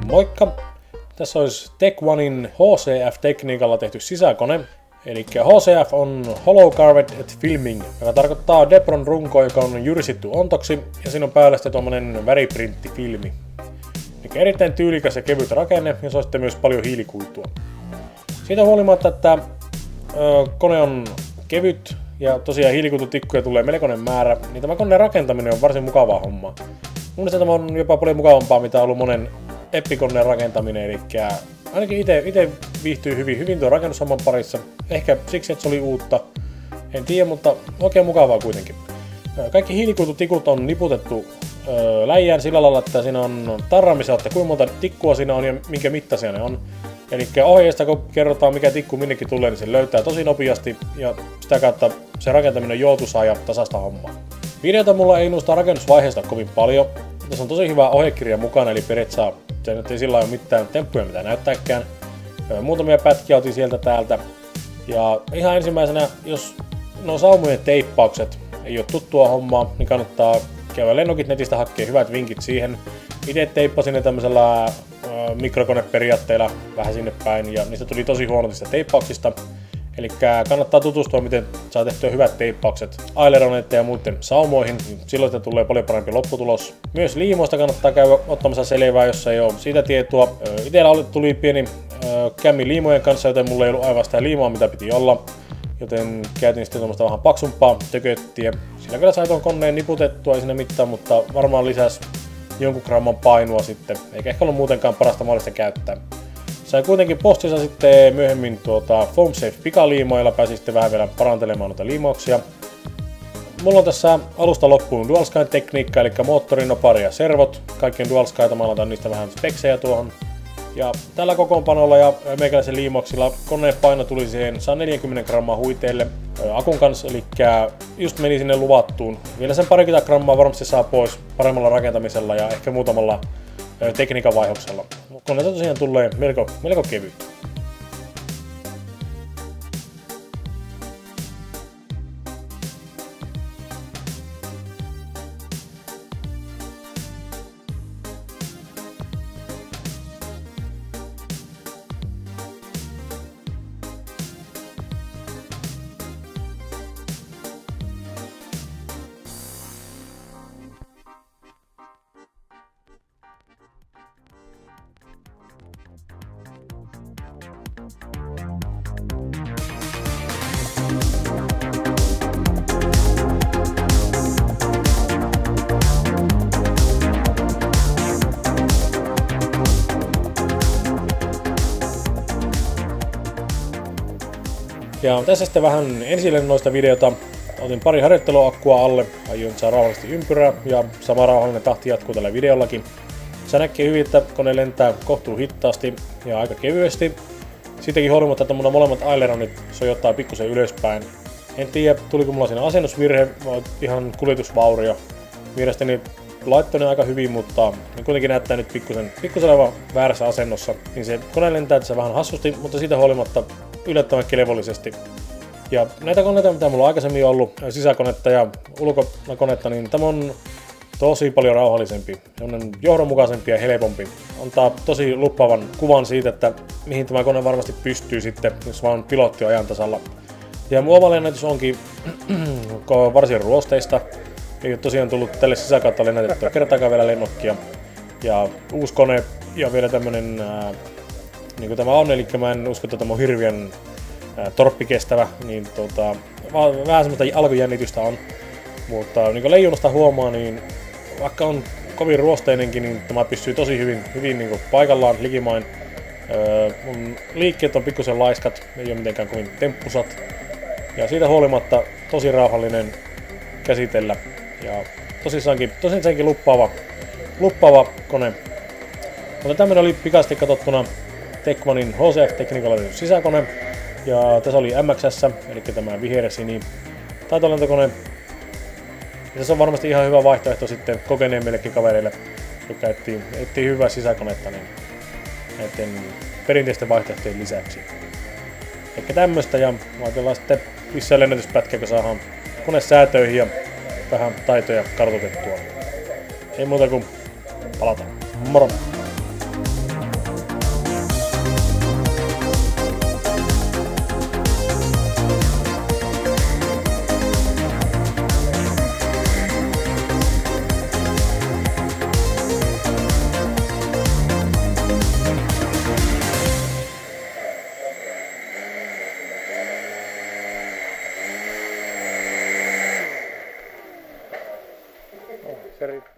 Moikka! Tässä olisi Tech Onein HCF-tekniikalla tehty sisäkone. Eli HCF on Hollow Carved Filming, joka tarkoittaa Depron runkoa, joka on jyrsitty ontoksi, ja siinä on päällä sitten tuommoinen väriprinttifilmi. Eli erittäin tyylikäs ja kevyt rakenne, ja se on sitten myös paljon hiilikuitua. Siitä huolimatta, että kone on kevyt, ja tosiaan hiilikuitutikkuja tulee melkoinen määrä, niin tämä koneen rakentaminen on varsin mukavaa hommaa. Mun mielestä tämä on jopa paljon mukavampaa, mitä on ollut monen eppikoneen rakentaminen, eli ainakin itse viihtyy hyvin tuon rakennushomman parissa. Ehkä siksi, että se oli uutta, en tiedä, mutta oikein mukavaa kuitenkin. Kaikki hiilikuitutikut on niputettu läjään sillä lailla, että siinä on tarraamissa, että kuinka monta tikkua siinä on ja minkä mittaisia ne on. Eli ohjeesta kun kerrotaan mikä tikku minnekin tulee, niin se löytää tosi nopeasti ja sitä kautta se rakentaminen on joutuisaa ja tasasta hommaa. Videota mulla ei noista rakennusvaiheesta kovin paljon. Tässä on tosi hyvä ohjekirja mukana, eli periaatteessa se nyt ei sillä ole mitään temppuja mitä näyttääkään. Muutamia pätkiä otin sieltä täältä. Ja ihan ensimmäisenä, jos nuo saumojen teippaukset ei ole tuttua hommaa, niin kannattaa käydä Lennokit netistä hakea hyvät vinkit siihen. Itse teippasin ne tämmöisellä mikrokoneperiaatteella vähän sinne päin, ja niistä tuli tosi huonoista teippauksista. Eli kannattaa tutustua, miten saa tehtyä hyvät teippaukset aileroneiden ja muiden saumoihin, niin silloin sitä tulee paljon parempi lopputulos. Myös liimoista kannattaa käydä ottamassa selvää, jos ei ole siitä tietoa. Itellä tuli pieni kämmi liimojen kanssa, joten mulla ei ollut aivan sitä liimoa, mitä piti olla. Joten käytin sitten tuommoista vähän paksumpaa tököttiä. Siinä kyllä sai tuon koneen niputettua, ei siinä mitään, mutta varmaan lisäsi jonkun gramman painoa sitten, eikä ehkä ollut muutenkaan parasta mahdollista käyttää. Sain kuitenkin postissa sitten myöhemmin Foam Safe pikaliimoa, jolla pääsin sitten vähän vielä parantelemaan noita liimauksia. Mulla on tässä alusta loppuun DualSky-tekniikka, eli moottori, nopari ja servot. Kaikki on DualSkyta, mä laitan niistä vähän speksejä tuohon. Ja tällä kokoonpanolla ja meikäläisen liimauksilla koneen paino tuli siihen 140 grammaa huiteille akun kanssa, eli just meni sinne luvattuun. Vielä sen parikymmentä grammaa varmasti saa pois paremmalla rakentamisella ja ehkä muutamalla tekniikan vaihdoksella. Koneesta tosiaan tulee melko kevyt. Ja tässä sitten vähän ensilennoista videota. Otin pari harjoitteluakkua alle, aion saada rauhallisesti ympyrää ja sama rauhallinen tahti jatkuu tällä videollakin. Se näkee hyvin, että kone lentää kohtuu hitaasti ja aika kevyesti. Siitäkin huolimatta, että mun molemmat aileronit sojottaa pikkusen ylöspäin. En tiedä, tuliko mulla siinä asennusvirhe vai ihan kuljetusvaurio. Mielestäni laittoi ne aika hyvin, mutta kuitenkin näyttää nyt pikkusen olevan väärässä asennossa. Niin se kone lentää tässä vähän hassusti, mutta siitä huolimatta yllättävän kelvollisesti. Ja näitä koneita, mitä mulla on aikaisemmin ollut, sisäkonetta ja ulkokonetta, niin tämä on tosi paljon rauhallisempi, johdonmukaisempi ja helpompi. Antaa tosi luppaavan kuvan siitä, että mihin tämä kone varmasti pystyy sitten, jos vaan pilotti on ajan tasalla. Ja mun oma lennätys onkin varsin ruosteista. Ei ole tosiaan tullut tälle sisäkautta lennätettyä kertaakaan vielä lennokkia. Ja uusi kone ja vielä tämmönen niin kuin tämä on, eli mä en usko, että tämä on hirveän torppikestävä, niin vähän semmoista alkujännitystä on. Mutta niin kuin leijonasta huomaa, niin vaikka on kovin ruosteinenkin, niin tämä pysyy tosi hyvin niin kuin paikallaan likimain. Mun liikkeet on pikkusen laiskat, ei ole mitenkään kovin temppusat. Ja siitä huolimatta tosi rauhallinen käsitellä. Ja tosiaankin luppaava kone. Mutta tämmönen oli pikaisesti katsottuna Tech Onein HCF-tekniikalla sisäkone. Ja tässä oli MXS, eli tämä viheresini taitolentokone. Ja tässä on varmasti ihan hyvä vaihtoehto sitten kokeneemmillekin kavereille, jotka etsii hyvää sisäkonetta niin näiden perinteisten vaihtoehtojen lisäksi. Eli tämmöstä, ja ajatellaan sitten lisää lennätyspätkiä, kun saadaan kone säätöihin ja vähän taitoja kartoitettua. Ei muuta kuin palataan. Moro! Later.